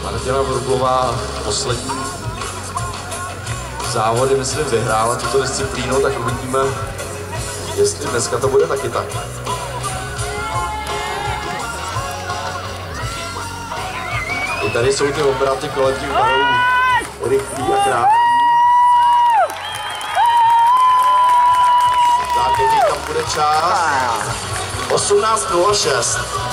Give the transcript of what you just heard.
Martina Vrublová poslední závody, myslím, vyhrála tuto disciplínu, tak uvidíme, jestli dneska to bude taky tak. I tady jsou ty obraty kolem těch barů rychlý a krátký. Tak, jaký tam bude čas? 18:06.